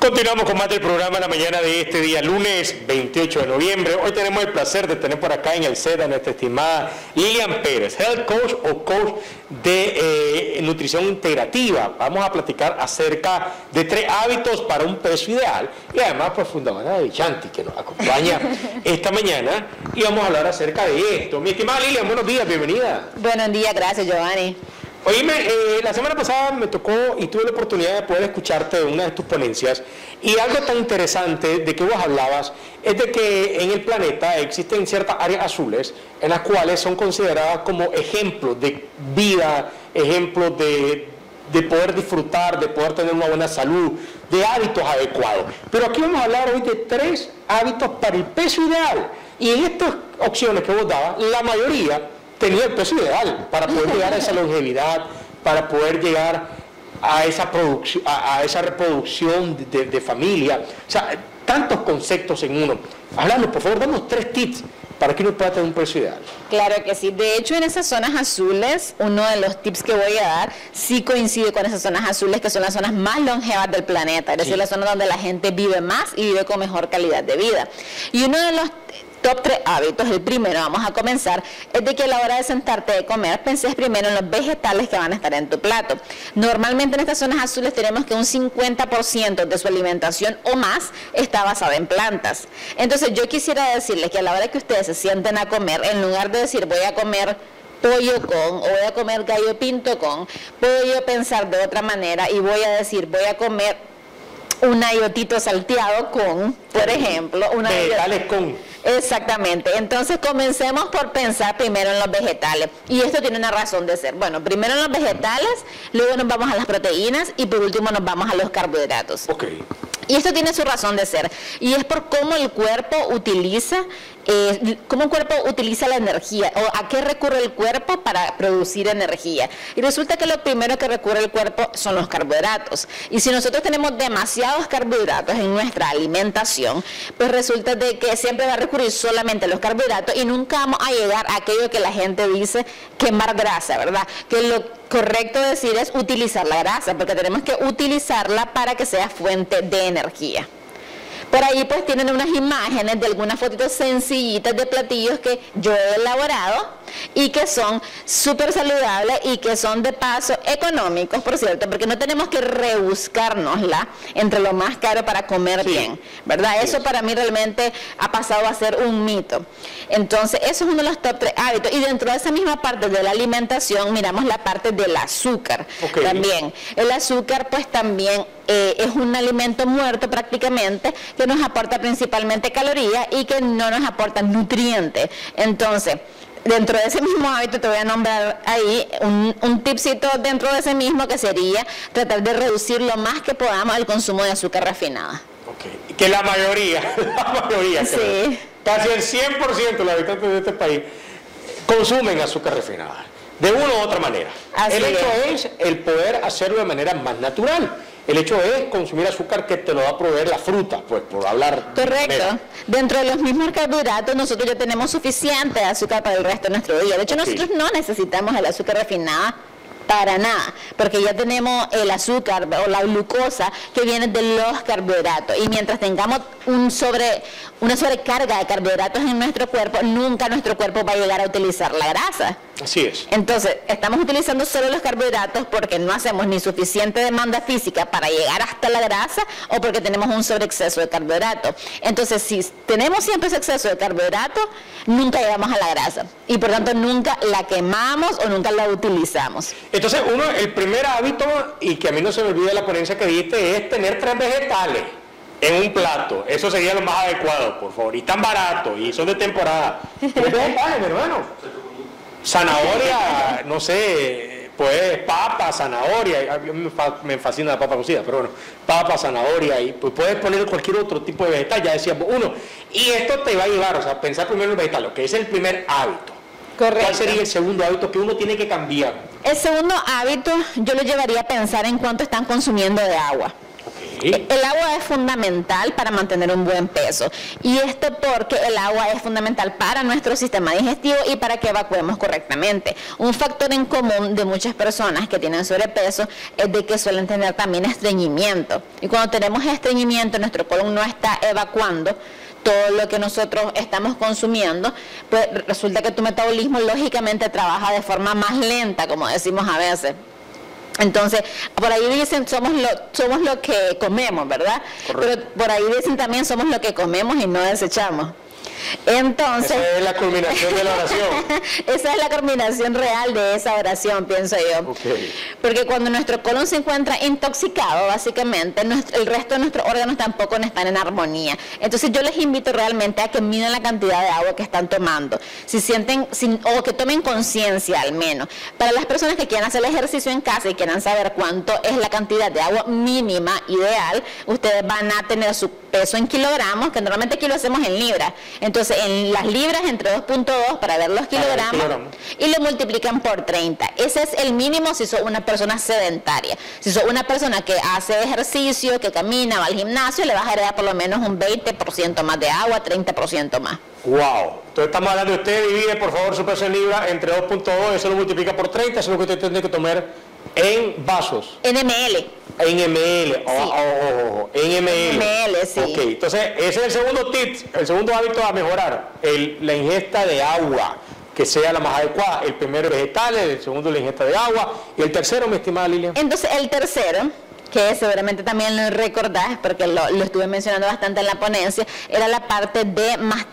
Continuamos con más del programa en la mañana de este día, lunes 28 de noviembre. Hoy tenemos el placer de tener por acá en el set a nuestra estimada Lilian Pérez, Health Coach o Coach de Nutrición Integrativa. Vamos a platicar acerca de 3 hábitos para un peso ideal y además pues fundadora de Vichanti, que nos acompaña esta mañana, y vamos a hablar acerca de esto. Mi estimada Lilian, buenos días, bienvenida. Buenos días, gracias Giovanni. Oíme, la semana pasada me tocó y tuve la oportunidad de poder escucharte en una de tus ponencias, y algo tan interesante de que vos hablabas es de que en el planeta existen ciertas áreas azules en las cuales son consideradas como ejemplos de vida, ejemplos de poder disfrutar, de poder tener una buena salud, de hábitos adecuados. Pero aquí vamos a hablar hoy de 3 hábitos para el peso ideal, y en estas opciones que vos dabas, la mayoría tenía el peso ideal para poder llegar a esa longevidad, para poder llegar a esa reproducción de familia. O sea, tantos conceptos en uno. Hablando, por favor, danos 3 tips para que uno pueda tener un peso ideal. Claro que sí. De hecho, en esas zonas azules, uno de los tips que voy a dar sí coincide con esas zonas azules, que son las zonas más longevas del planeta, es decir, las zonas donde la gente vive más y vive con mejor calidad de vida. Y uno de los top 3 hábitos, el primero, vamos a comenzar, es de que a la hora de sentarte a comer, penses primero en los vegetales que van a estar en tu plato. Normalmente en estas zonas azules tenemos que un 50% de su alimentación o más está basada en plantas. Entonces yo quisiera decirles que a la hora que ustedes se sienten a comer, en lugar de decir voy a comer pollo con o voy a comer gallo pinto con, puedo yo pensar de otra manera y voy a decir voy a comer un ayotito salteado con, por ejemplo, una vegetales con. Exactamente. Entonces comencemos por pensar primero en los vegetales, y esto tiene una razón de ser. Bueno, primero en los vegetales, luego nos vamos a las proteínas y por último nos vamos a los carbohidratos. Okay. Y esto tiene su razón de ser, y es por cómo el cuerpo utiliza la energía, o a qué recurre el cuerpo para producir energía. Y resulta que lo primero que recurre el cuerpo son los carbohidratos. Y si nosotros tenemos demasiados carbohidratos en nuestra alimentación, pues resulta de que siempre va a recurrir solamente a los carbohidratos y nunca vamos a llegar a aquello que la gente dice quemar grasa, ¿verdad? Que lo correcto decir es utilizar la grasa, porque tenemos que utilizarla para que sea fuente de energía. Por ahí pues tienen unas imágenes de algunas fotitos sencillitas de platillos que yo he elaborado y que son súper saludables y que son de paso económicos, por cierto, porque no tenemos que rebuscárnosla entre lo más caro para comer bien, ¿verdad? Eso para mí realmente ha pasado a ser un mito. Entonces, eso es uno de los top 3 hábitos. Y dentro de esa misma parte de la alimentación, miramos la parte del azúcar también. El azúcar pues también es un alimento muerto prácticamente, que nos aporta principalmente calorías y que no nos aporta nutrientes. Entonces, dentro de ese mismo hábito te voy a nombrar ahí un tipcito dentro de ese mismo, que sería tratar de reducir lo más que podamos el consumo de azúcar refinada. Okay. Que la mayoría, sí, casi el 100% de los habitantes de este país consumen azúcar refinada, de una u otra manera. Así el hecho es el poder hacerlo de manera más natural. El hecho es consumir azúcar que te lo va a proveer la fruta, pues por hablar. Correcto. Dentro de los mismos carbohidratos nosotros ya tenemos suficiente azúcar para el resto de nuestro día. De hecho, nosotros no necesitamos el azúcar refinada para nada, porque ya tenemos el azúcar o la glucosa que viene de los carbohidratos, y mientras tengamos una sobrecarga de carbohidratos en nuestro cuerpo, nunca nuestro cuerpo va a llegar a utilizar la grasa. Así es. Entonces, estamos utilizando solo los carbohidratos porque no hacemos ni suficiente demanda física para llegar hasta la grasa, o porque tenemos un sobreexceso de carbohidratos. Entonces, si tenemos siempre ese exceso de carbohidratos, nunca llegamos a la grasa, y por tanto nunca la quemamos o nunca la utilizamos. Entonces, el primer hábito, y que a mí no se me olvida la ponencia que diste, es tener 3 vegetales en un plato. Eso sería lo más adecuado, por favor. Y tan barato, y son de temporada. 3 vegetales, mi hermano. Zanahoria, no sé, pues papa, zanahoria. A mí me fascina la papa cocida, pero bueno, papa, zanahoria, y pues puedes poner cualquier otro tipo de vegetal, ya decíamos uno. Y esto te va a llevar, o sea, pensar primero en el vegetal, lo que es el primer hábito. Correcto. ¿Cuál sería el segundo hábito que uno tiene que cambiar? El segundo hábito yo lo llevaría a pensar en cuánto están consumiendo de agua. El agua es fundamental para mantener un buen peso. Y esto porque el agua es fundamental para nuestro sistema digestivo y para que evacuemos correctamente. Un factor en común de muchas personas que tienen sobrepeso es de que suelen tener también estreñimiento. Y cuando tenemos estreñimiento, nuestro colon no está evacuando todo lo que nosotros estamos consumiendo, pues resulta que tu metabolismo lógicamente trabaja de forma más lenta, como decimos a veces. Entonces, por ahí dicen somos lo que comemos, ¿verdad? Correcto. Pero por ahí dicen también somos lo que comemos y no desechamos. Entonces, esa es la culminación de la oración. Esa es la culminación real de esa oración, pienso yo. Okay. Porque cuando nuestro colon se encuentra intoxicado, básicamente, el resto de nuestros órganos tampoco están en armonía. Entonces yo les invito realmente a que midan la cantidad de agua que están tomando. Si sienten, o que tomen conciencia al menos. Para las personas que quieran hacer el ejercicio en casa y quieran saber cuánto es la cantidad de agua mínima ideal, ustedes van a tener su peso en kilogramos, que normalmente aquí lo hacemos en libras. Entonces, en las libras, entre 2.2 para ver los kilogramos, y lo multiplican por 30. Ese es el mínimo si sos una persona sedentaria. Si sos una persona que hace ejercicio, que camina, va al gimnasio, le vas a agregar por lo menos un 20% más de agua, 30% más. Wow. Entonces estamos hablando de usted divide por favor su peso en libras entre 2.2, eso lo multiplica por 30, eso es lo que usted tiene que tomar en vasos. En ml. En ml, en ml. ml, sí. Ok, entonces ese es el segundo tip, el segundo hábito a mejorar, la ingesta de agua, que sea la más adecuada. El primero vegetales, el segundo la ingesta de agua, y el tercero, mi estimada Lilian. Entonces el tercero, que seguramente también lo recordás porque lo estuve mencionando bastante en la ponencia, era la parte de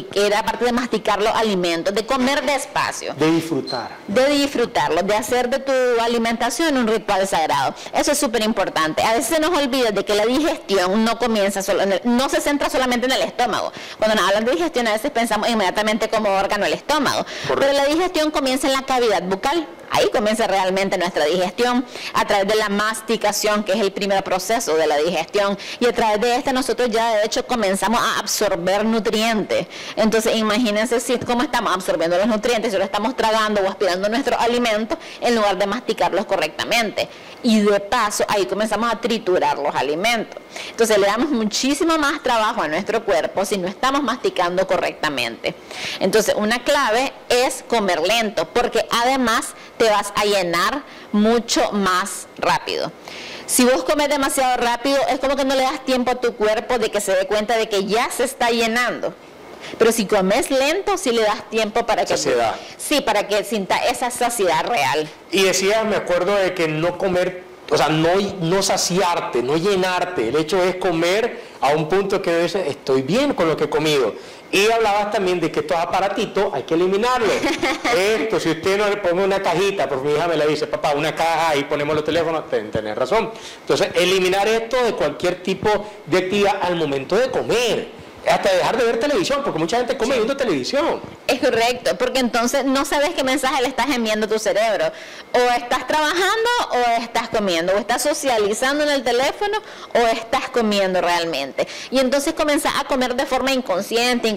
masticar los alimentos, de comer despacio. De disfrutar. De disfrutarlo, de hacer de tu alimentación un ritual sagrado. Eso es súper importante. A veces se nos olvida de que la digestión no comienza solo no se centra solamente en el estómago. Cuando nos hablan de digestión a veces pensamos inmediatamente como órgano el estómago. Correcto. Pero la digestión comienza en la cavidad bucal. Ahí comienza realmente nuestra digestión, a través de la masticación, que es el primer proceso de la digestión, y a través de esta nosotros ya de hecho comenzamos a absorber nutrientes. Entonces imagínense cómo estamos absorbiendo los nutrientes, si lo estamos tragando o aspirando nuestros alimentos en lugar de masticarlos correctamente. Y de paso ahí comenzamos a triturar los alimentos. Entonces le damos muchísimo más trabajo a nuestro cuerpo si no estamos masticando correctamente. Entonces una clave es comer lento, porque además te vas a llenar mucho más rápido. Si vos comes demasiado rápido, es como que no le das tiempo a tu cuerpo de que se dé cuenta de que ya se está llenando. Pero si comes lento, sí le das tiempo para que... Saciedad. Sí, para que sienta esa saciedad real. Y decías, me acuerdo de que no comer, o sea, no saciarte, no llenarte. El hecho es comer a un punto que dices, estoy bien con lo que he comido. Y hablabas también de que estos aparatitos hay que eliminarlos. Esto, si usted no le pone una cajita, porque mi hija me la dice, papá, una caja, ahí ponemos los teléfonos, tenés razón. Entonces, eliminar esto de cualquier tipo de actividad al momento de comer. Hasta dejar de ver televisión, porque mucha gente come viendo televisión. Es correcto, porque entonces no sabes qué mensaje le estás enviando a tu cerebro. O estás trabajando o estás comiendo, o estás socializando en el teléfono o estás comiendo realmente. Y entonces comenzás a comer de forma inconsciente,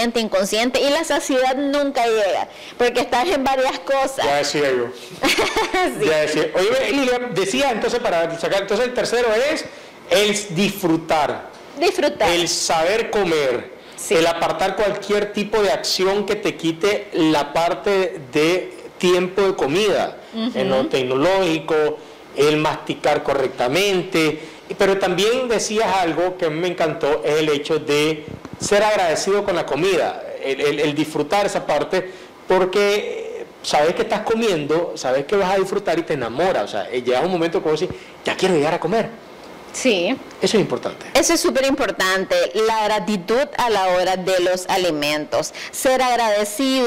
y la saciedad nunca llega, porque estás en varias cosas. Ya decía yo. Sí. Ya decía. Oye, Lilian, decía entonces para sacar, entonces el tercero es el disfrutar. El saber comer, sí. El apartar cualquier tipo de acción que te quite la parte de tiempo de comida, en lo tecnológico, el masticar correctamente, pero también decías algo que me encantó, es el hecho de ser agradecido con la comida, el disfrutar esa parte, porque sabes que estás comiendo, sabes que vas a disfrutar y te enamora, o sea, llega un momento como decir, ya quiero llegar a comer. Sí. Eso es importante. Eso es súper importante, la gratitud a la hora de los alimentos. Ser agradecido,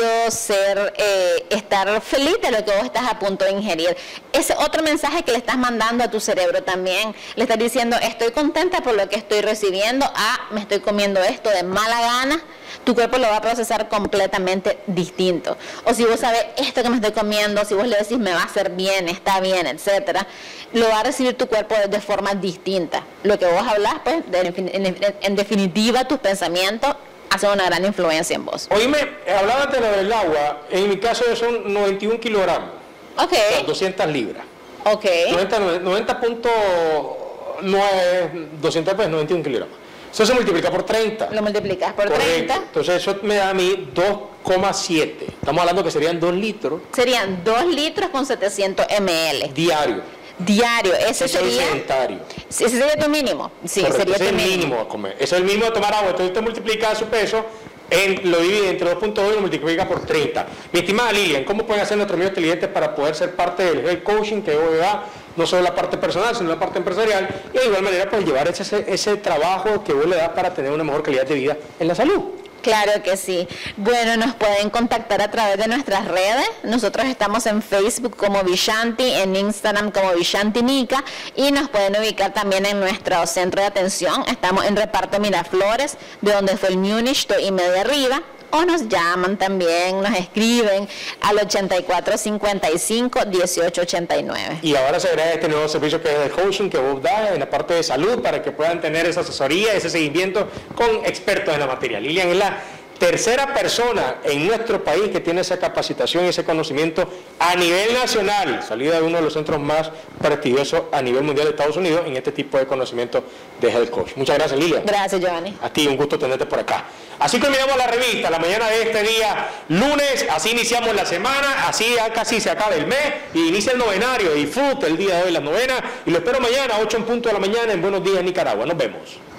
estar feliz de lo que vos estás a punto de ingerir. Ese otro mensaje que le estás mandando a tu cerebro también. Le estás diciendo, estoy contenta por lo que estoy recibiendo. Me estoy comiendo esto de mala gana. Tu cuerpo lo va a procesar completamente distinto. O si vos sabes esto que me estoy comiendo, si vos le decís me va a hacer bien, está bien, etcétera, lo va a recibir tu cuerpo de forma distinta. Lo que vos hablás, pues, en definitiva, tus pensamientos hacen una gran influencia en vos. Oíme, hablabas de lo del agua, en mi caso son 91 kilogramos. Ok. O sea, 200 libras. Ok. 90 no es 200 pesos, 91 kilogramos. Eso se multiplica por 30. Lo multiplicas por Correcto. 30. Entonces eso me da a mí 2,7. Estamos hablando que serían 2 litros. Serían 2 litros con 700 ml. Diario. Diario. Ese Eso es sería... sedentario. Ese sería tu mínimo. Sí, Correcto, sería ese tu es el mínimo. mínimo a comer. Eso es el mínimo de tomar agua. Entonces usted multiplica su peso, lo divide entre 2.2 y lo multiplica por 30. Mi estimada Lilian, ¿cómo pueden hacer nuestros amigos televidentes para poder ser parte del health coaching que hoy da? No solo la parte personal, sino la parte empresarial, y de igual manera pues llevar ese trabajo que vos le das para tener una mejor calidad de vida en la salud. Claro que sí. Bueno, nos pueden contactar a través de nuestras redes. Nosotros estamos en Facebook como Vishanti, en Instagram como Vishanti Nica, y nos pueden ubicar también en nuestro centro de atención. Estamos en Reparto Miraflores, de donde fue el Múnich 2,5 arriba. O nos llaman también, nos escriben al 8455-1889. Y ahora se agrega este nuevo servicio que es el coaching que vos das en la parte de salud para que puedan tener esa asesoría, ese seguimiento con expertos en la materia. Lilian es la tercera persona en nuestro país que tiene esa capacitación y ese conocimiento a nivel nacional, salida de uno de los centros más prestigiosos a nivel mundial de Estados Unidos en este tipo de conocimiento de Health Coach. Muchas gracias, Lilian. Gracias, Giovanni. A ti, un gusto tenerte por acá. Así terminamos la revista, la mañana de este día, lunes, así iniciamos la semana, así ya casi se acaba el mes y inicia el novenario. Disfrute el día de hoy las novenas y lo espero mañana, 8 en punto de la mañana en Buenos Días, Nicaragua. Nos vemos.